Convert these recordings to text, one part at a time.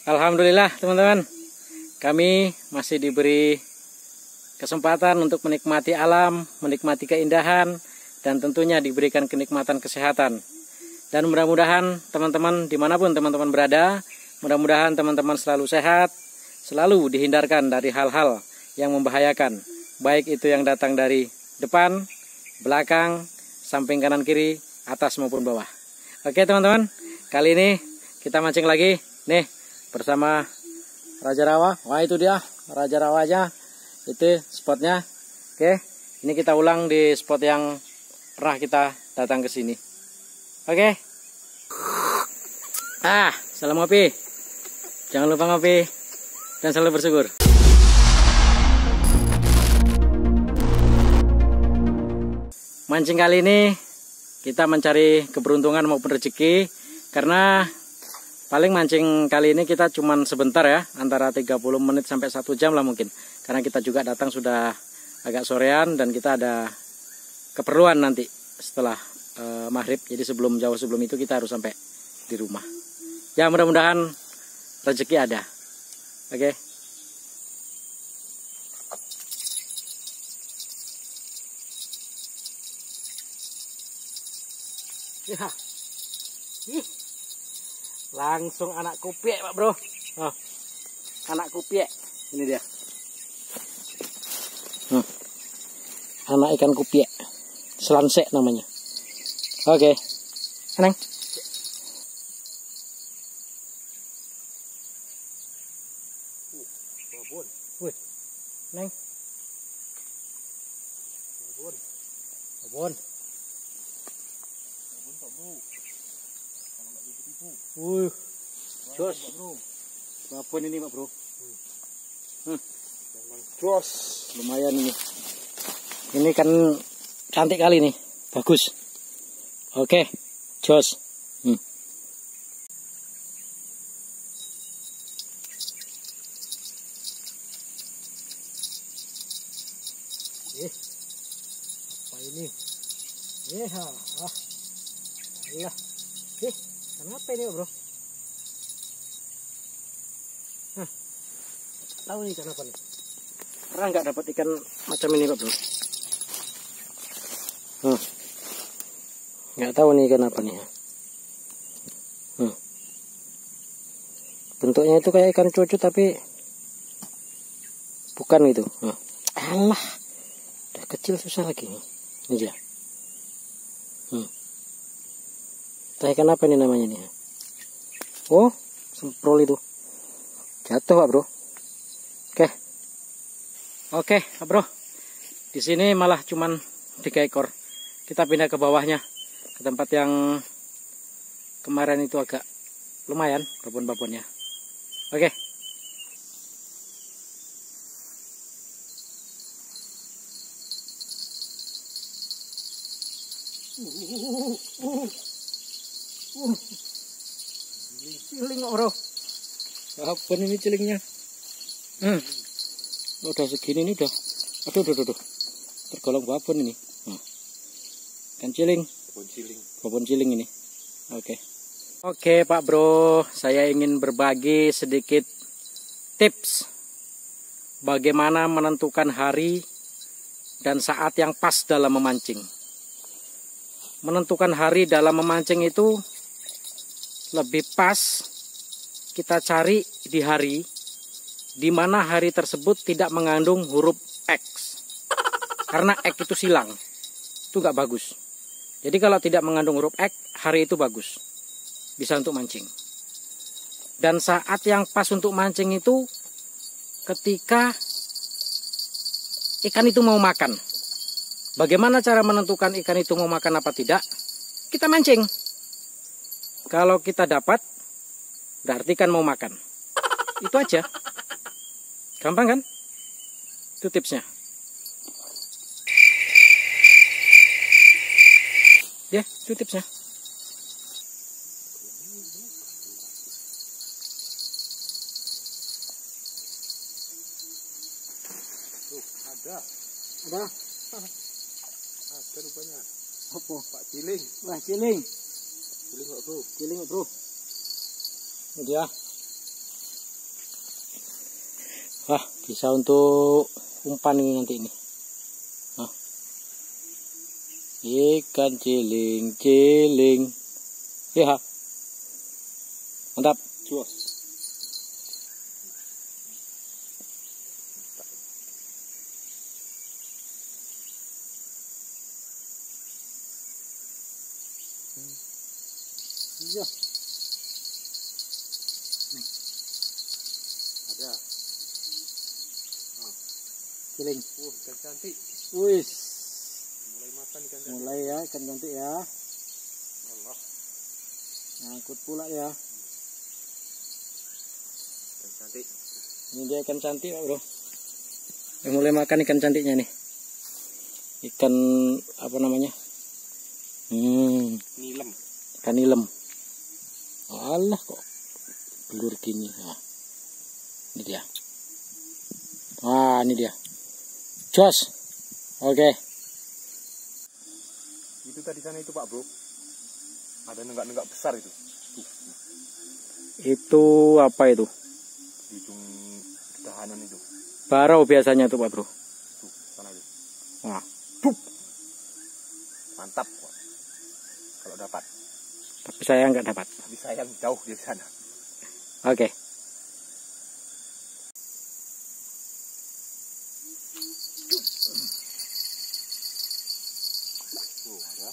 Alhamdulillah teman-teman, kami masih diberi kesempatan untuk menikmati alam, menikmati keindahan, dan tentunya diberikan kenikmatan kesehatan. Dan mudah-mudahan teman-teman dimanapun teman-teman berada, mudah-mudahan teman-teman selalu sehat, selalu dihindarkan dari hal-hal yang membahayakan, baik itu yang datang dari depan, belakang, samping kanan kiri, atas maupun bawah. Oke teman-teman, kali ini kita mancing lagi nih bersama Raja Rawa. Wah, itu dia Raja Rawanya, itu spotnya. Oke, ini kita ulang di spot yang pernah kita datang ke sini. Oke. Salam ngopi. Jangan lupa ngopi dan selalu bersyukur. Mancing kali ini kita mencari keberuntungan maupun rezeki, karena paling mancing kali ini kita cuman sebentar ya, antara 30 menit sampai 1 jam lah mungkin. Karena kita juga datang sudah agak sorean dan kita ada keperluan nanti setelah maghrib. Jadi jauh sebelum itu kita harus sampai di rumah. Ya, mudah-mudahan rezeki ada. Oke. Ya. Langsung anak kupiek, Pak Bro. Oh, anak kupiek. Ini dia. Anak ikan kupiek. Selansek namanya. Oke. Neng. Babon. Wih. Neng. Babon. Babon. Babon, Pak Bro. Kalau nggak tipu-tipu. Jos. Babon ini, Pak Bro. Jos. Lumayan ini. Ini kan cantik kali nih. Bagus. Oke. Jos. Apa ini? Allah. Kenapa ini, Bro? Tahu nih kenapa nih? Pernah nggak dapat ikan macam ini, Pak Bro? Nggak tahu nih ikan apa nih. Bentuknya itu kayak ikan cucut tapi bukan itu. Alah, udah kecil susah lagi nih. Ini dia. Entah ikan apa ini namanya nih. Oh, semprol itu. Jatuh, Pak Bro. Oke, Pak Bro. Di sini malah cuman 3 ekor. Kita pindah ke bawahnya, ke tempat yang kemarin itu agak lumayan babon-babonnya. Oke. Ciling, Bro. Apa ini cilingnya? Udah segini ini udah. Aduh. Tergolong babon ini. Kan ciling. Babon ciling ini. Oke, Pak Bro, saya ingin berbagi sedikit tips bagaimana menentukan hari dan saat yang pas dalam memancing. Menentukan hari dalam memancing itu lebih pas kita cari di hari di mana hari tersebut tidak mengandung huruf X. Karena X itu silang. Itu nggak bagus. Jadi kalau tidak mengandung huruf X, hari itu bagus. Bisa untuk mancing. Dan saat yang pas untuk mancing itu ketika ikan itu mau makan. Bagaimana cara menentukan ikan itu mau makan apa tidak? Kita mancing. Kalau kita dapat, berarti kan mau makan. Itu aja. Gampang kan? Itu tipsnya. Ya, itu tipsnya. Ada. Ada rupanya. Apa? Pak ciling. Wah, ciling. Ciling, Pak Bro. Ciling, Bro. Ini dia. Wah, bisa untuk umpan ini nanti ini. Nah. Ikan ciling-ciling. Ya. Mantap. Jos. Iya. Ada. Ciling. Ikan cantik. Wis. Mulai makan ikan cantik. Mulai ya ikan cantik ya. Allah. Ngangkut pula ya. Ikan cantik. Ini dia ikan cantik, Pak Bro. Mulai makan ikan cantiknya nih. Ikan apa namanya? Nilem. Ikan nilem. Alah kok belur gini. Nah, ini dia. Wah, ini dia. Jos. Oke. Itu tadi sana itu Pak Bro. Ada nenggak-nenggak besar itu. Itu apa itu? Di ujung dahanan itu. Barau biasanya tuh Pak Bro. Tuh, sana itu. Wah. Mantap. Kalau dapat. Tapi saya nggak dapat. Tapi sayang jauh di sana. Oke. Tuh, ada.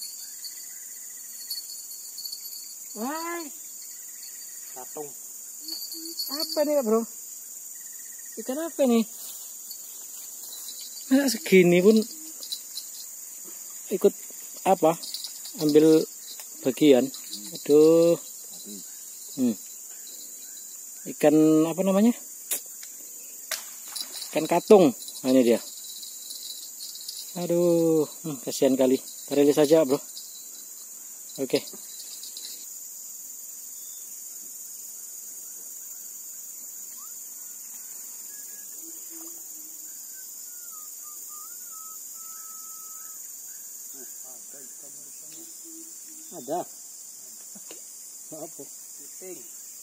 Wah, Tatung. apa nih Pak Bro? Ikan apa nih? Nah, segini pun ikut apa? Ambil bagian. Aduh. Ikan apa namanya? Ikan katung. Nah, ini dia. Aduh, kasihan kali. Rilis saja, Bro. Oke. Ada. Apa? Kiting.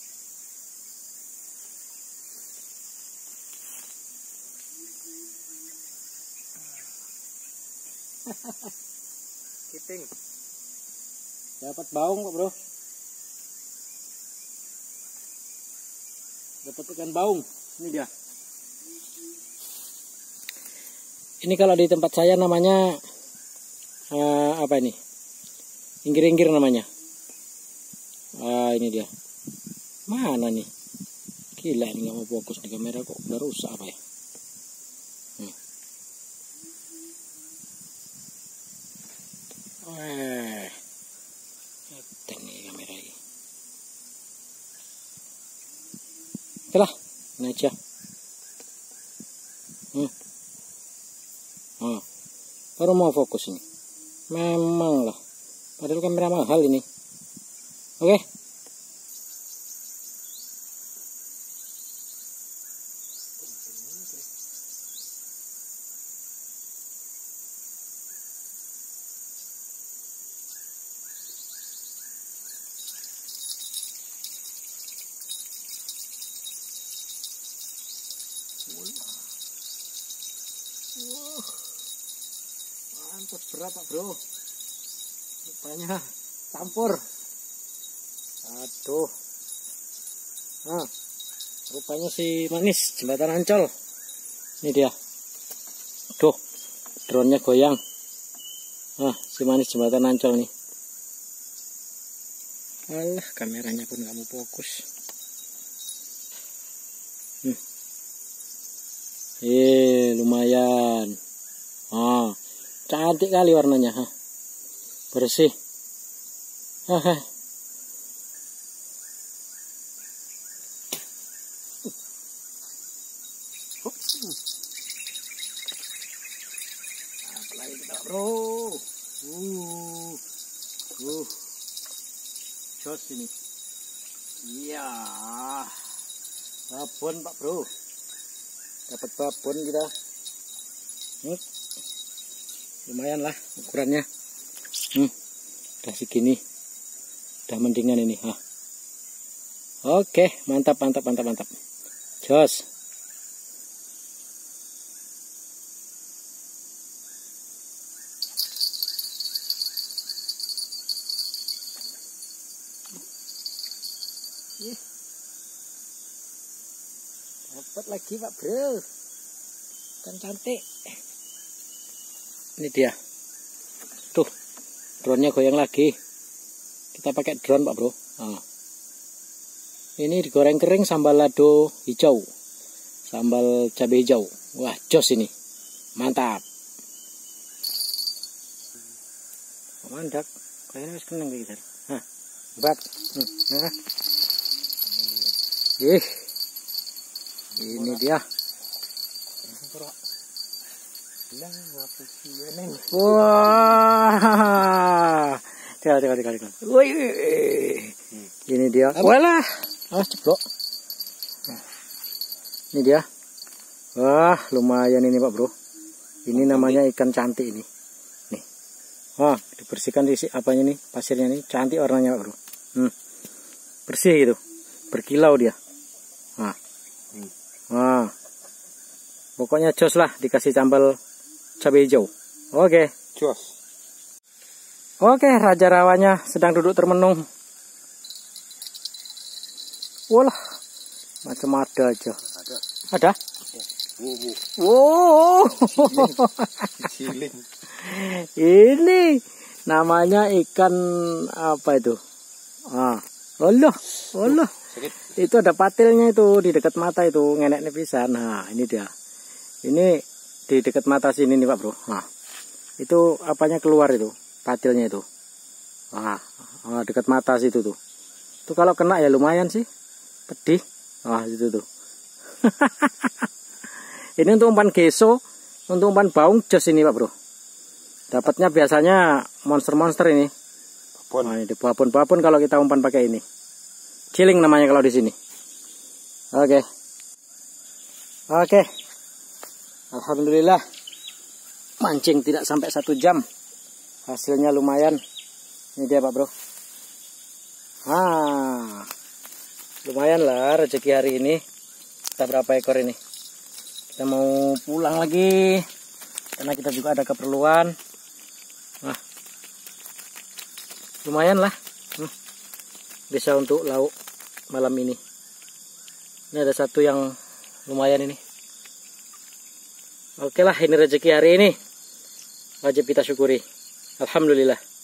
Kiting. Dapat baung, Pak Bro. Dapat ikan baung. Ini dia. Ini kalau di tempat saya namanya apa ini? Inggir-inggir namanya. Ini dia. Mana nih? Gila ini nggak mau fokus nih kamera kok udah rusak apa ya? Nih kamera ini. Oke lah, ini aja. Baru mau fokus ini. Memang lah. Padahal kamera mahal ini. Oke. Mantap, berat Pak Bro. Rupanya campur. Aduh. Nah, rupanya si manis jembatan Ancol. Ini dia. Aduh, drone-nya goyang. Nah, si manis jembatan Ancol nih. Alah, kameranya pun nggak mau fokus. Lumayan. Cantik kali warnanya. Bersih. Apalagi kita Bro. Jos ini. Iya. Babon Pak Bro. Dapat babon kita. Lumayan lah ukurannya. Udah segini. Udah mendingan ini. Oke, mantap. Jos. Dapat lagi Pak Bro. Ikan cantik. Ini dia. Tuh, drone-nya goyang lagi. Kita pakai drone Pak Bro. Nah. Ini digoreng kering sambal lado hijau. Sambal cabai hijau. Wah, jos ini. Mantap. Mantap. Kayaknya harus kenang gitu. Nah, bat. Nah. Ini dia. Wah. Tinggal. Wih. Ini dia. Walah. Awas ceplok. Nah. Ini dia. Wah, lumayan ini Pak Bro. Ini namanya ikan cantik ini. Nih. Wah, dibersihkan di apanya nih? Pasirnya nih. Cantik warnanya Pak Bro. Bersih gitu. Berkilau dia. Nah. Pokoknya jos lah dikasih sambal cabai hijau. Oke. Jos. Oke, raja rawanya sedang duduk termenung. Walah, macam ada aja. Ada? Wow. Ciling. Ini namanya ikan apa itu? Allah. Itu ada patilnya itu di dekat mata itu, ngenek pisan. Nah, ini dia. Ini di dekat mata sini nih Pak Bro. Nah, itu apanya keluar itu, patilnya itu. Dekat mata situ tuh. Itu kalau kena ya lumayan sih. Pedih. Situ tuh. Ini untuk umpan geso, untuk umpan baung jos ini Pak Bro. Dapatnya biasanya monster-monster ini. Nah, ini babon kalau kita umpan pakai ini. Ciling namanya kalau di sini. Oke. Alhamdulillah. Mancing tidak sampai 1 jam. Hasilnya lumayan. Ini dia Pak Bro. Lumayan lah rezeki hari ini. Kita berapa ekor ini? Kita mau pulang lagi. Karena kita juga ada keperluan. Lumayan lah. Bisa untuk lauk malam ini. Ini ada satu yang lumayan ini. Oke lah, ini rezeki hari ini. Wajib kita syukuri. Alhamdulillah.